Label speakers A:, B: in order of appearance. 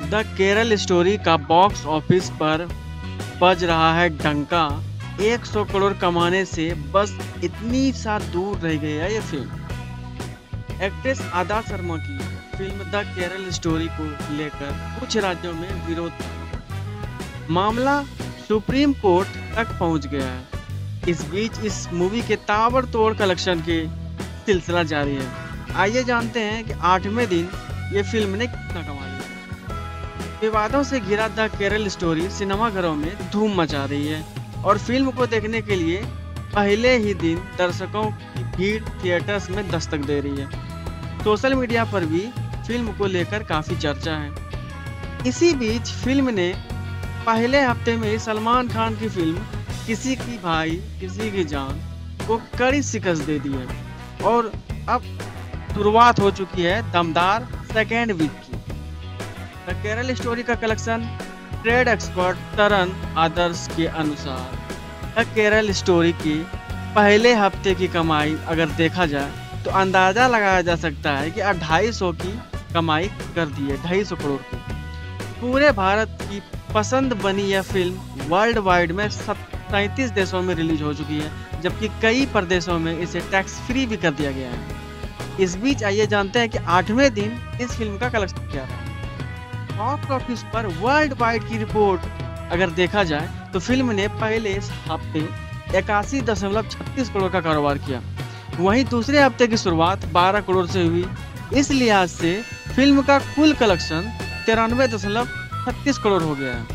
A: The Kerala story का box office पर बज रहा है डंका। 100 करोड़ कमाने से बस इतनी सा दूर रह गई है ये फिल्म। एक्ट्रेस आदा शर्मा की फिल्म द केरल स्टोरी को लेकर कुछ राज्यों में विरोध था। मामला सुप्रीम कोर्ट तक पहुंच गया है। इस बीच इस मूवी के ताबड़तोड़ कलेक्शन की सिलसिला जारी है। आइए जानते हैं कि 8वें दिन ये फिल्म ने कितना कमा लिया। विवादों से घिरा द केरल स्टोरी सिनेमाघरों में धूम मचा रही है और फिल्म को देखने के लिए पहले ही दिन दर्शकों की भीड़ थिएटर्स में दस्तक दे रही है। सोशल मीडिया पर भी फिल्म को लेकर काफी चर्चा है। इसी बीच फिल्म ने पहले हफ्ते में ही सलमान खान की फिल्म किसी की भाई किसी की जान को कड़ी शिकस्त दे दी है और अब शुरुआत हो चुकी है दमदार सेकेंड वीक की। द केरल स्टोरी का collection trade expert Taran Adarsh के अनुसार द केरल स्टोरी की पहले हफ्ते की कमाई अगर देखा जाए तो अंदाजा लगाया जा सकता है कि 250 की कमाई कर दी है, 250 करोड़ की। पूरे भारत की पसंद बनी यह फिल्म वर्ल्ड वाइड में 37 देशों में रिलीज हो चुकी है, जबकि कई प्रदेशों में इसे टैक्स फ्री भी कर दिया गया है। इस बीच आइए जानते हैं कि 8वें दिन इस फिल्म का कलेक्शन क्या रहा। बॉक्स ऑफिस पर वर्ल्ड वाइड की रिपोर्ट अगर देखा जाए तो फिल्म ने पहले हफ्ते 81.36 करोड़ का कारोबार किया। वहीं दूसरे हफ्ते की शुरुआत 12 करोड़ से हुई। इस लिहाज से फिल्म का कुल कलेक्शन 93.36 करोड़ हो गया है।